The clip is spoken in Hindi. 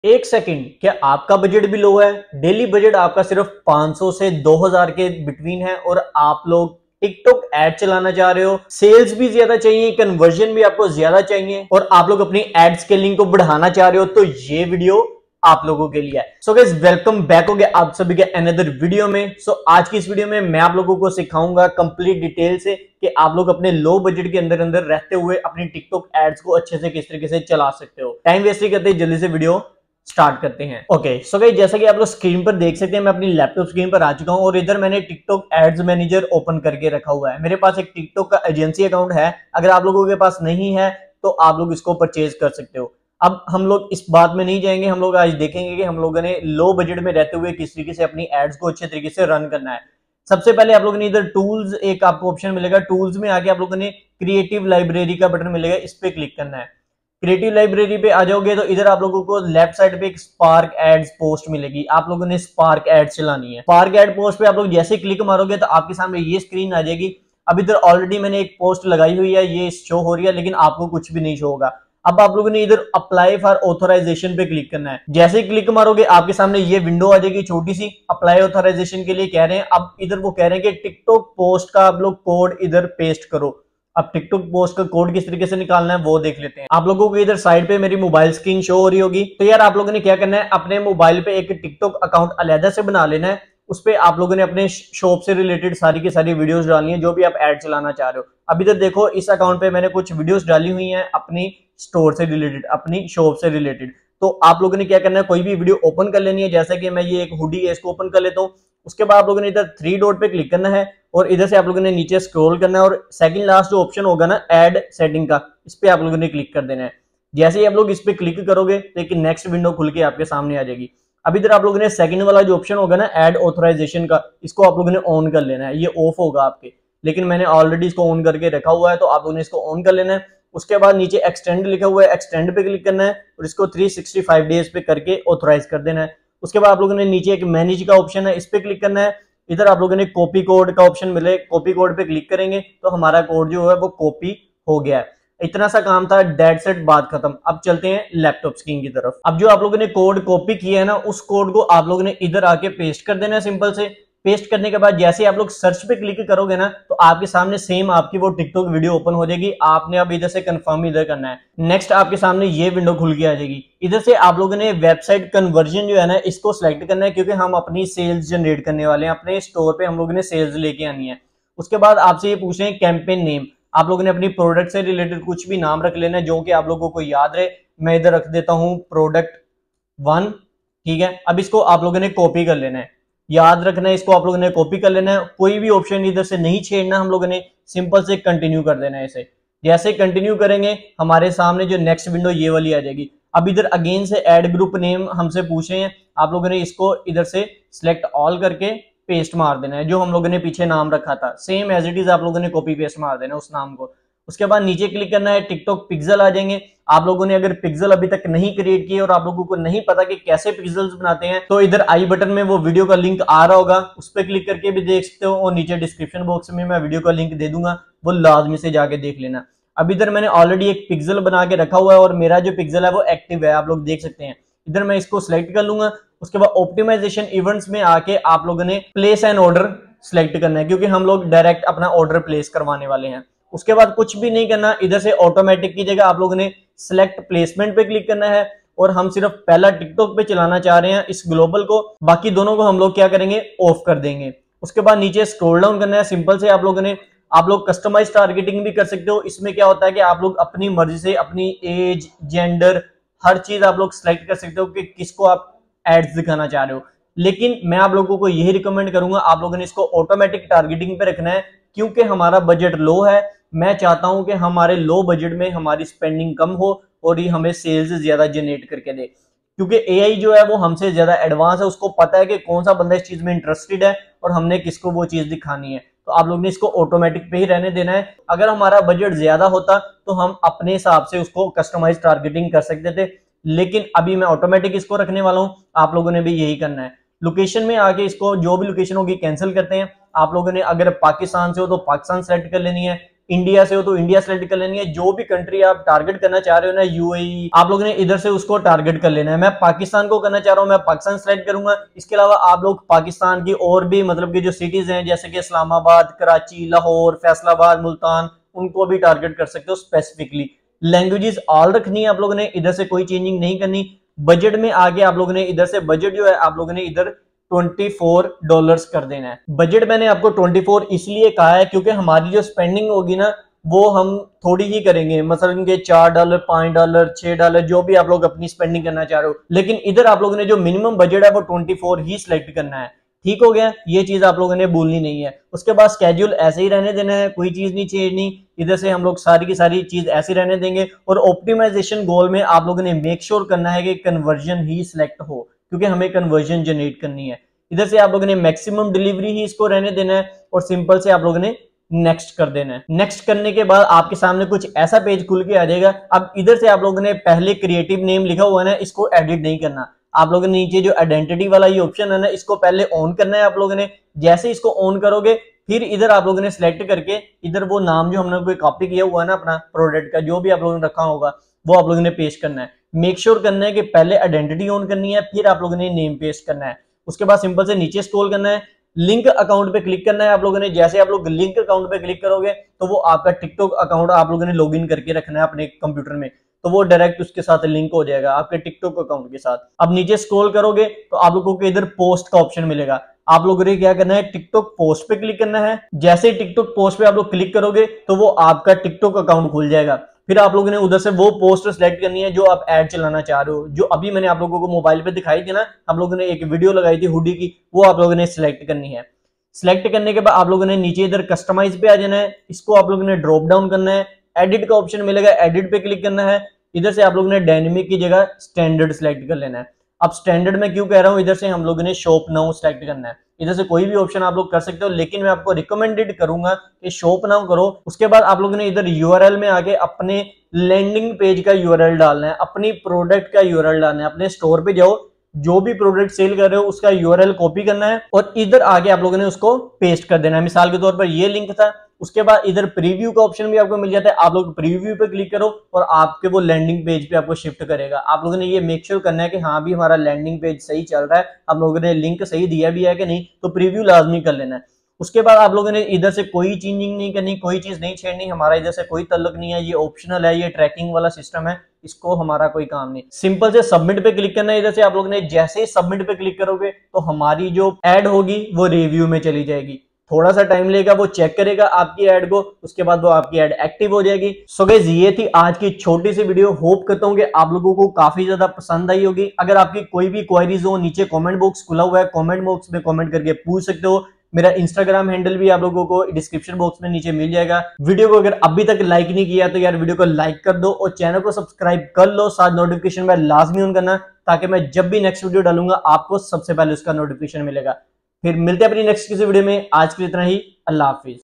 एक सेकंड, क्या आपका बजट भी लो है? डेली बजट आपका सिर्फ 500 से 2000 के बिटवीन है और आप लोग टिकटॉक एड चलाना चाह रहे हो, सेल्स भी ज्यादा चाहिए, कन्वर्जन भी आपको ज्यादा चाहिए और आप लोग अपनी एड स्केलिंग को बढ़ाना चाह रहे हो, तो ये वीडियो आप लोगों के लिए है। सो गाइस, वेलकम बैक हो गया आप सभी के अनदर वीडियो में। आज की इस वीडियो में मैं आप लोगों को सिखाऊंगा कंप्लीट डिटेल से कि आप लोग अपने लो बजट के अंदर अंदर रहते हुए अपनी टिकटॉक एड्स को अच्छे से किस तरीके से चला सकते हो। टाइम वेस्ट नहीं करते, जल्दी से वीडियो स्टार्ट करते हैं। ओके, सो गाइस, जैसा कि आप लोग स्क्रीन पर देख सकते हैं, मैं अपनी लैपटॉप स्क्रीन पर आ चुका हूं और इधर मैंने टिकटॉक एड्स मैनेजर ओपन करके रखा हुआ है। मेरे पास एक टिकटॉक का एजेंसी अकाउंट है, अगर आप लोगों के पास नहीं है तो आप लोग इसको परचेज कर सकते हो। अब हम लोग इस बात में नहीं जाएंगे, हम लोग आज देखेंगे कि हम लोगों ने लो बजट में रहते हुए किस तरीके से अपनी एड्स को अच्छे तरीके से रन करना है। सबसे पहले आप लोगों ने इधर टूल्स, एक आपको ऑप्शन मिलेगा, टूल्स में आके आप लोगों ने क्रिएटिव लाइब्रेरी का बटन मिलेगा, इस पे क्लिक करना है। क्रिएटिव लाइब्रेरी पे आ जाओगे तो इधर आप लोगों को लेफ्ट साइड पे एक स्पार्क एड्स पोस्ट मिलेगी, आप लोगों ने स्पार्क एड्स चलानी है। स्पार्क एड पोस्ट पे आप लोग जैसे क्लिक मारोगे तो आपके सामने ये स्क्रीन आ जाएगी। अब इधर ऑलरेडी मैंने एक पोस्ट लगाई हुई है, ये शो हो रही है, लेकिन आपको कुछ भी नहीं शो होगा। अब आप लोगों ने इधर अप्लाई फॉर ऑथराइजेशन पे क्लिक करना है। जैसे ही क्लिक मारोगे आपके सामने ये विंडो आ जाएगी छोटी सी, अप्लाई ऑथराइजेशन के लिए कह रहे हैं। अब इधर वो कह रहे हैं कि टिकटॉक पोस्ट का आप लोग कोड इधर पेस्ट करो। अब टिकटॉक पोस्ट का कोड किस तरीके से निकालना है वो देख लेते हैं। आप लोगों को इधर साइड पे मेरी मोबाइल स्क्रीन शो हो रही होगी, तो यार आप लोगों ने क्या करना है, अपने मोबाइल पे एक टिकटॉक अकाउंट अलग से बना लेना है। उस पे आप लोगों ने अपने शॉप से रिलेटेड सारी की सारी वीडियोस डालनी है, जो भी आप ऐड चलाना चाह रहे हो। अब इधर देखो, इस अकाउंट पे मैंने कुछ वीडियोस डाली हुई हैं अपनी स्टोर से रिलेटेड, अपनी शॉप से रिलेटेड। तो आप लोगों ने क्या करना है, कोई भी वीडियो ओपन कर लेनी है। जैसा कि मैं ये एक हुडी है, इसको ओपन कर लेता हूँ। उसके बाद आप लोगों ने इधर थ्री डॉट पे क्लिक करना है और इधर से आप लोगों ने नीचे स्क्रॉल करना है और सेकंड लास्ट जो ऑप्शन होगा ना ऐड सेटिंग का, इस पे आप लोगों ने क्लिक कर देना है। जैसे ही आप लोग इस पे क्लिक करोगे तो एक नेक्स्ट विंडो खुल के आपके सामने आ जाएगी। अब इधर आप लोगों ने सेकंड वाला जो ऑप्शन होगा ना ऐड ऑथराइजेशन का, इसको आप लोगों ने ऑन कर लेना है। ये ऑफ होगा आपके, लेकिन मैंने ऑलरेडी इसको ऑन करके रखा हुआ है, तो आप लोगों ने इसको ऑन कर लेना है। उसके बाद नीचे एक्सटेंड लिखा हुआ है, एक्सटेंड पे क्लिक करना है और इसको 365 डेज पे करके ऑथराइज कर देना है। उसके बाद आप लोगों ने नीचे एक मैनेज का ऑप्शन है, इस पे क्लिक करना है। इधर आप लोगों ने कॉपी कोड का ऑप्शन मिले, कॉपी कोड पे क्लिक करेंगे तो हमारा कोड जो है वो कॉपी हो गया है। इतना सा काम था, डेड सेट, बात खत्म। अब चलते हैं लैपटॉप स्क्रीन की तरफ। अब जो आप लोगों ने कोड कॉपी किया है ना, उस कोड को आप लोगों ने इधर आके पेस्ट कर देना है। सिंपल से पेस्ट करने के बाद जैसे आप लोग सर्च पे क्लिक करोगे ना, तो आपके सामने सेम आपकी वो टिकटॉक वीडियो ओपन हो जाएगी। आपने अब इधर से कंफर्म इधर करना है। नेक्स्ट आपके सामने ये विंडो खुल के आ जाएगी। इधर से आप लोगों ने वेबसाइट कन्वर्जन जो है ना, इसको सिलेक्ट करना है, क्योंकि हम अपनी सेल्स जनरेट करने वाले हैं। अपने स्टोर पे हम लोगों ने सेल्स लेके आनी है। उसके बाद आपसे ये पूछ रहे हैं कैंपेन नेम, आप लोगों ने अपनी प्रोडक्ट से रिलेटेड कुछ भी नाम रख लेना है जो कि आप लोगों को याद रहे। मैं इधर रख देता हूं प्रोडक्ट 1, ठीक है। अब इसको आप लोगों ने कॉपी कर लेना है, याद रखना है, इसको आप लोगों ने कॉपी कर लेना है। कोई भी ऑप्शन इधर से नहीं छेड़ना, हम लोगों ने सिंपल से कंटिन्यू कर देना है इसे। जैसे कंटिन्यू करेंगे हमारे सामने जो नेक्स्ट विंडो ये वाली आ जाएगी। अब इधर अगेन से ऐड ग्रुप नेम हमसे पूछे हैं, आप लोगों ने इसको इधर से सिलेक्ट ऑल करके पेस्ट मार देना है। जो हम लोगों ने पीछे नाम रखा था सेम एज इट इज आप लोगों ने कॉपी पेस्ट मार देना है उस नाम को। उसके बाद नीचे क्लिक करना है, टिकटॉक पिक्सल आ जाएंगे। आप लोगों ने अगर पिक्सल अभी तक नहीं क्रिएट किए और आप लोगों को नहीं पता कि कैसे पिक्सल्स बनाते हैं, तो इधर आई बटन में वो वीडियो का लिंक आ रहा होगा, उस पर क्लिक करके भी देख सकते हो और नीचे डिस्क्रिप्शन बॉक्स में मैं वीडियो का लिंक दे दूंगा, वो लाजमी से जाके देख लेना। अब इधर मैंने ऑलरेडी एक पिक्सल बना के रखा हुआ है और मेरा जो पिक्सल है वो एक्टिव है, आप लोग देख सकते हैं। इधर मैं इसको सिलेक्ट कर लूंगा। उसके बाद ऑप्टिमाइजेशन इवेंट्स में आके आप लोगों ने प्लेस एन ऑर्डर सिलेक्ट करना है, क्योंकि हम लोग डायरेक्ट अपना ऑर्डर प्लेस करवाने वाले हैं। उसके बाद कुछ भी नहीं करना, इधर से ऑटोमेटिक की जगह आप लोगों ने सिलेक्ट प्लेसमेंट पे क्लिक करना है और हम सिर्फ पहला टिकटॉक पे चलाना चाह रहे हैं इस ग्लोबल को, बाकी दोनों को हम लोग क्या करेंगे, ऑफ कर देंगे। उसके बाद नीचे स्क्रॉल डाउन करना है। सिंपल से आप लोगों ने, आप लोग कस्टमाइज टारगेटिंग भी कर सकते हो। इसमें क्या होता है कि आप लोग अपनी मर्जी से अपनी एज, जेंडर, हर चीज आप लोग सिलेक्ट कर सकते हो कि किसको आप एड्स दिखाना चाह रहे हो। लेकिन मैं आप लोगों को यही रिकमेंड करूंगा, आप लोगों ने इसको ऑटोमेटिक टारगेटिंग पे रखना है, क्योंकि हमारा बजट लो है। मैं चाहता हूं कि हमारे लो बजट में हमारी स्पेंडिंग कम हो और ये हमें सेल्स ज्यादा जनरेट करके दे, क्योंकि एआई जो है वो हमसे ज्यादा एडवांस है, उसको पता है कि कौन सा बंदा इस चीज में इंटरेस्टेड है और हमने किसको वो चीज दिखानी है। तो आप लोग ने इसको ऑटोमेटिक पे ही रहने देना है। अगर हमारा बजट ज्यादा होता तो हम अपने हिसाब से उसको कस्टमाइज टारगेटिंग कर सकते थे, लेकिन अभी मैं ऑटोमेटिक इसको रखने वाला हूं। आप लोगों ने भी यही करना है। लोकेशन में आके इसको जो भी लोकेशन होगी कैंसिल करते हैं। आप लोगों ने अगर पाकिस्तान से हो तो पाकिस्तान सेलेक्ट कर लेनी है, इंडिया से हो तो इंडिया सेलेक्ट कर लेनी है। जो भी कंट्री आप टारगेट करना चाह रहे हो ना, यूएई, आप लोगों ने इधर से उसको टारगेट कर लेना है। मैं पाकिस्तान को करना चाह रहा हूं, मैं पाकिस्तान सेलेक्ट करूंगा। इसके अलावा आप लोग पाकिस्तान की और भी मतलब कि जो सिटीज हैं जैसे कि इस्लामाबाद, कराची, लाहौर, फैसलाबाद, मुल्तान, उनको भी टारगेट कर सकते हो स्पेसिफिकली। लैंग्वेजेस ऑल रखनी है आप लोगों ने, इधर से कोई चेंजिंग नहीं करनी। बजट में आगे आप लोगों ने इधर से बजट जो है आप लोगों ने इधर $24 कर देना है। बजट मैंने आपको 24 इसलिए कहा है क्योंकि हमारी जो स्पेंडिंग होगी ना वो हम थोड़ी ही करेंगे, मतलब कि $4, $5, $6 जो भी आप लोग अपनी स्पेंडिंग करना चाह रहे हो। लेकिन इधर आप लोगों ने जो मिनिमम बजट है वो 24 ही सिलेक्ट करना है। ठीक हो गया, ये चीज आप लोगों ने भूलनी नहीं है। उसके बाद स्केड्यूल ऐसे ही रहने देना है, कोई चीज नहीं चेंजनी। इधर से हम लोग सारी की सारी चीज ऐसे रहने देंगे। और ऑप्टिमाइजेशन गोल में आप लोगों ने मेक श्योर करना है कि कन्वर्जन ही सिलेक्ट हो, क्योंकि हमें कन्वर्जन जनरेट करनी है। इधर से आप लोगों ने मैक्सिमम डिलीवरी ही इसको रहने देना है और सिंपल से आप लोगों ने नेक्स्ट कर देना है। नेक्स्ट करने के बाद आपके सामने कुछ ऐसा पेज खुल के आ जाएगा। अब इधर से आप लोगों ने पहले क्रिएटिव नेम लिखा हुआ है ना, इसको एडिट नहीं करना। आप लोगों ने नीचे जो आइडेंटिटी वाला ये ऑप्शन है ना, इसको पहले ऑन करना है आप लोगों ने। जैसे इसको ऑन करोगे फिर इधर आप लोगों ने सिलेक्ट करके इधर वो नाम जो हमने कोई कॉपी किया हुआ है ना अपना प्रोडक्ट का, जो भी आप लोगों ने रखा होगा वो आप लोगों ने पेस्ट करना है। मेक श्योर करना है कि पहले आइडेंटिटी ऑन करनी है, फिर आप लोगों ने नेम पेस्ट करना है। उसके बाद सिंपल से नीचे स्क्रॉल करना है, लिंक अकाउंट पे क्लिक करना है आप लोगों ने। जैसे आप लोग लिंक अकाउंट पे क्लिक करोगे तो वो आपका टिकटॉक अकाउंट आप लोगों ने लॉगिन करके रखना है अपने कंप्यूटर में, तो वो डायरेक्ट उसके साथ लिंक हो जाएगा आपके टिकटॉक अकाउंट के साथ। अब नीचे स्क्रॉल करोगे तो आप लोगों को इधर पोस्ट का ऑप्शन मिलेगा। आप लोगों ने क्या करना है, टिकटॉक पोस्ट पे क्लिक करना है। जैसे टिकटॉक पोस्ट पे आप लोग क्लिक करोगे तो वो आपका टिकटॉक अकाउंट खुल जाएगा। फिर आप लोगों ने उधर से वो पोस्ट सेलेक्ट करनी है जो आप ऐड चलाना चाह रहे हो। जो अभी मैंने आप लोगों को मोबाइल पे दिखाई थी ना, आप लोगों ने एक वीडियो लगाई थी हुडी की, वो आप लोगों ने सिलेक्ट करनी है। सिलेक्ट करने के बाद आप लोगों ने नीचे इधर कस्टमाइज पे आ जाना है। इसको आप लोगों ने ड्रॉप डाउन करना है, एडिट का ऑप्शन मिलेगा, एडिट पे क्लिक करना है। इधर से आप लोगों ने डायनेमिक की जगह स्टैंडर्ड सिलेक्ट कर लेना है। अब स्टैंडर्ड में क्यों कह रहा हूं, इधर से हम लोगों ने शॉप नाउ सिलेक्ट करना है। इधर से कोई भी ऑप्शन आप लोग कर सकते हो, लेकिन मैं आपको रिकमेंडेड करूंगा कि शॉप नाउ करो। उसके बाद आप लोगों ने इधर यूआरएल में आके अपने लैंडिंग पेज का यूआरएल डालना है, अपनी प्रोडक्ट का यूआरएल डालना है। अपने स्टोर पे जाओ, जो भी प्रोडक्ट सेल कर रहे हो उसका यूआरएल कॉपी करना है और इधर आगे आप लोगों ने उसको पेस्ट कर देना है। मिसाल के तौर पर ये लिंक था, उसके बाद इधर प्रीव्यू का ऑप्शन भी आपको मिल जाता है। आप लोग प्रीव्यू पे क्लिक करो और आपके वो लैंडिंग पेज पे आपको शिफ्ट करेगा। आप लोगों ने ये मेक श्योर करना है कि हाँ भी हमारा लैंडिंग पेज सही चल रहा है, आप लोगों ने लिंक सही दिया भी है कि नहीं, तो प्रीव्यू लाजमी कर लेना है। उसके बाद आप लोगों ने इधर से कोई चेंजिंग नहीं करनी, कोई चीज नहीं छेड़नी। हमारा इधर से कोई तल्लुक नहीं है, ये ऑप्शनल है, ये ट्रैकिंग वाला सिस्टम है, इसको हमारा कोई काम नहीं। सिंपल से सबमिट पे क्लिक करना है। इधर से आप लोगों ने जैसे ही सबमिट पे क्लिक करोगे तो हमारी जो एड होगी वो रिव्यू में चली जाएगी। थोड़ा सा टाइम लेगा, वो चेक करेगा आपकी एड को, उसके बाद वो आपकी एड एक्टिव हो जाएगी। सो गाइस, ये थी आज की छोटी सी वीडियो। होप करता हूँ कि आप लोगों को काफी ज्यादा पसंद आई होगी। अगर आपकी कोई भी क्वेरीज हो, नीचे कमेंट बॉक्स खुला हुआ है, कमेंट बॉक्स में कमेंट करके पूछ सकते हो। मेरा इंस्टाग्राम हैंडल भी आप लोगों को डिस्क्रिप्शन बॉक्स में नीचे मिल जाएगा। वीडियो को अगर अभी तक लाइक नहीं किया तो यार वीडियो को लाइक कर दो और चैनल को सब्सक्राइब कर लो। साथ नोटिफिकेशन बेल लाजमी ऑन करना, ताकि मैं जब भी नेक्स्ट वीडियो डालूंगा आपको सबसे पहले उसका नोटिफिकेशन मिलेगा। फिर मिलते हैं अपनी नेक्स्ट किसी वीडियो में। आज के लिए इतना ही, अल्लाह हाफिज।